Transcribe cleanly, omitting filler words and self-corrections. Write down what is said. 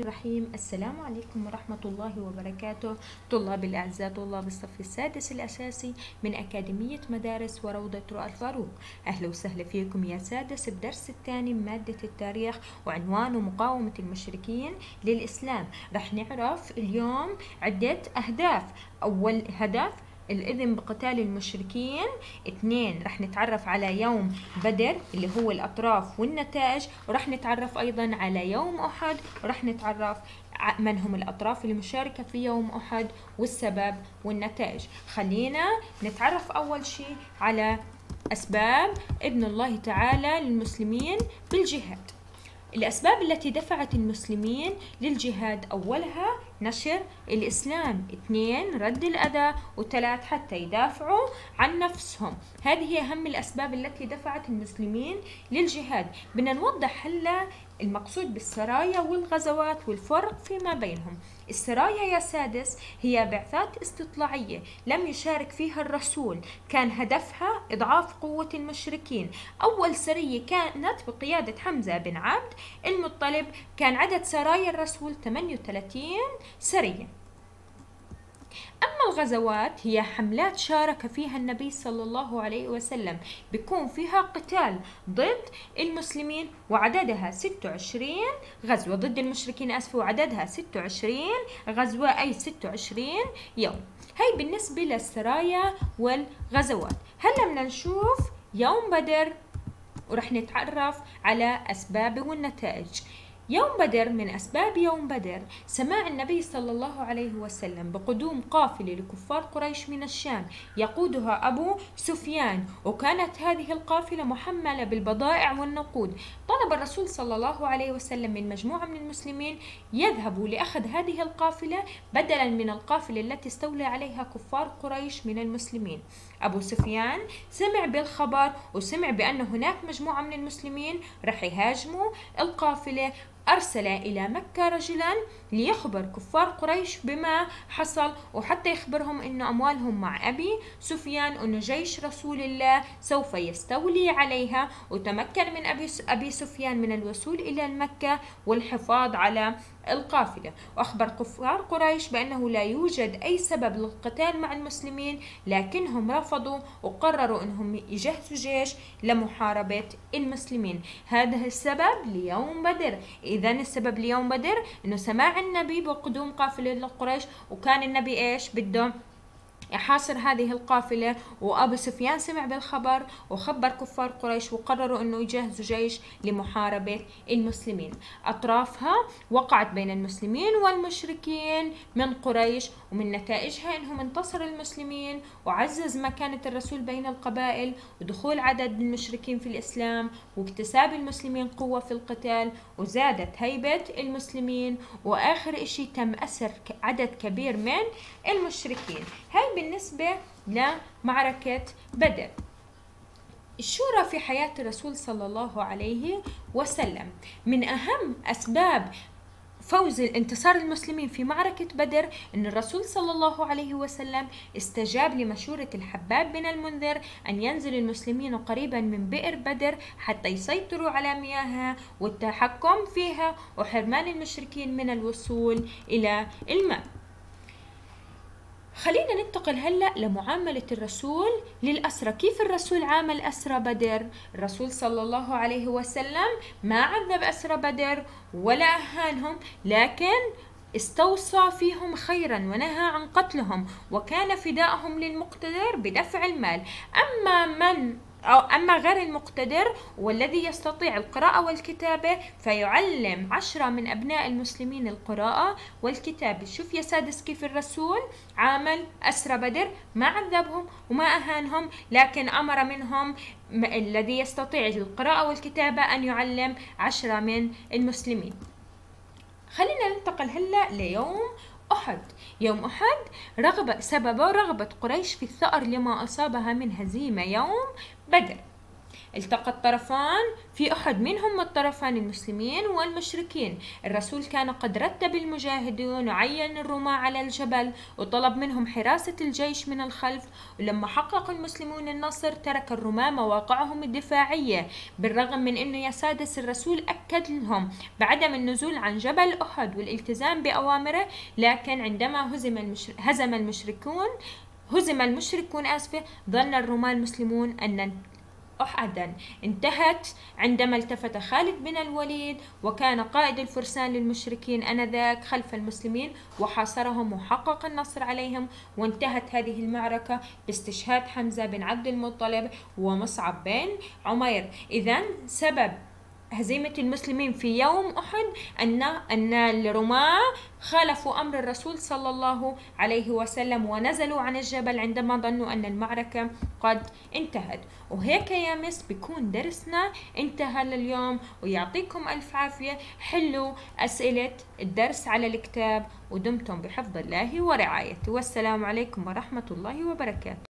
الرحيم. السلام عليكم ورحمة الله وبركاته. طلاب الأعزاء، طلاب الصف السادس الأساسي من أكاديمية مدارس وروضة رؤى الفاروق، أهلا وسهلا فيكم يا سادس بدرس الثاني من مادة التاريخ وعنوانه مقاومة المشركين للإسلام. رح نعرف اليوم عدة أهداف. أول هدف الإذن بقتال المشركين. 2 رح نتعرف على يوم بدر اللي هو الأطراف والنتائج، ورح نتعرف أيضا على يوم أحد، ورح نتعرف من هم الأطراف المشاركة في يوم أحد والسبب والنتائج. خلينا نتعرف أول شيء على أسباب إذن الله تعالى للمسلمين بالجهاد. الأسباب التي دفعت المسلمين للجهاد: أولها نشر الإسلام، 2 رد الأذى، و3 حتى يدافعوا عن نفسهم. هذه هي أهم الأسباب التي دفعت المسلمين للجهاد. بدنا نوضح هلا المقصود بالسرايا والغزوات والفرق فيما بينهم. السرايا يا سادس هي بعثات استطلاعية لم يشارك فيها الرسول، كان هدفها إضعاف قوة المشركين. أول سرية كانت بقيادة حمزة بن عبد المطلب، كان عدد سرايا الرسول 38 سرية. أما الغزوات هي حملات شارك فيها النبي صلى الله عليه وسلم، بيكون فيها قتال ضد المسلمين وعددها 26 غزوة ضد المشركين، وعددها 26 غزوة، أي 26 يوم. هي بالنسبة للسرايا والغزوات. هلا بدنا نشوف يوم بدر ورح نتعرف على أسبابه والنتائج. يوم بدر، من أسباب يوم بدر سماع النبي صلى الله عليه وسلم بقدوم قافلة لكفار قريش من الشام يقودها أبو سفيان، وكانت هذه القافلة محملة بالبضائع والنقود. طلب الرسول صلى الله عليه وسلم من مجموعة من المسلمين يذهبوا لأخذ هذه القافلة بدلا من القافلة التي استولى عليها كفار قريش من المسلمين. أبو سفيان سمع بالخبر وسمع بأن هناك مجموعة من المسلمين رح يهاجموا القافلة، أرسل إلى مكة رجلا ليخبر كفار قريش بما حصل، وحتى يخبرهم أن أموالهم مع أبي سفيان، أن جيش رسول الله سوف يستولي عليها. وتمكن من أبي سفيان من الوصول إلى مكة والحفاظ على القافلة، وأخبر كفار قريش بأنه لا يوجد أي سبب للقتال مع المسلمين، لكنهم رفضوا وقرروا أنهم يجهزوا جيش لمحاربة المسلمين. هذا السبب ليوم بدر. إذن السبب ليوم بدر أنه سماع النبي بقدوم قافلة لقريش، وكان النبي إيش بده يحاصر هذه القافلة، وأبو سفيان سمع بالخبر وخبر كفار قريش وقرروا أنه يجهزوا جيش لمحاربة المسلمين. أطرافها وقعت بين المسلمين والمشركين من قريش، ومن نتائجها أنهم انتصر المسلمين وعزز مكانة الرسول بين القبائل، ودخول عدد المشركين في الإسلام، واكتساب المسلمين قوة في القتال، وزادت هيبة المسلمين، وآخر إشي تم أسر عدد كبير من المشركين. هاي بالنسبة لمعركة بدر. الشورى في حياة الرسول صلى الله عليه وسلم. من أهم أسباب فوز انتصار المسلمين في معركة بدر أن الرسول صلى الله عليه وسلم استجاب لمشورة الحباب بن المنذر أن ينزل المسلمين قريبا من بئر بدر حتى يسيطروا على مياهها والتحكم فيها، وحرمان المشركين من الوصول إلى الماء. خلينا ننتقل هلأ لمعاملة الرسول للأسرى. كيف الرسول عامل أسرى بدر؟ الرسول صلى الله عليه وسلم ما عذب أسرى بدر ولا أهانهم، لكن استوصى فيهم خيرا ونهى عن قتلهم، وكان فداءهم للمقتدر بدفع المال. أما غير المقتدر والذي يستطيع القراءة والكتابة فيعلم 10 من أبناء المسلمين القراءة والكتابة. شوف يا سادس كيف الرسول عامل أسرى بدر، ما عذبهم وما أهانهم، لكن أمر منهم الذي يستطيع القراءة والكتابة أن يعلم 10 من المسلمين. خلينا ننتقل هلأ ليوم أحد. يوم أحد سبب رغبة قريش في الثأر لما أصابها من هزيمة يوم بدر. التقى الطرفان في أحد، من هم الطرفان؟ المسلمين والمشركين. الرسول كان قد رتب المجاهدين وعين الرماة على الجبل وطلب منهم حراسة الجيش من الخلف، ولما حقق المسلمون النصر ترك الرماة مواقعهم الدفاعية، بالرغم من أنه يا سادس الرسول أكد لهم بعدم النزول عن جبل أحد والالتزام بأوامره، لكن عندما هزم المشركون ظن الرماة المسلمون أن أحدا انتهت عندما التفت خالد بن الوليد وكان قائد الفرسان للمشركين آنذاك خلف المسلمين وحاصرهم وحقق النصر عليهم، وانتهت هذه المعركة باستشهاد حمزة بن عبد المطلب ومصعب بن عمير. إذن سبب هزيمة المسلمين في يوم أحد أن الرماة خالفوا أمر الرسول صلى الله عليه وسلم ونزلوا عن الجبل عندما ظنوا أن المعركة قد انتهت. وهيك يا مس بيكون درسنا انتهى لليوم، ويعطيكم ألف عافية. حلوا أسئلة الدرس على الكتاب ودمتم بحفظ الله ورعايته، والسلام عليكم ورحمة الله وبركاته.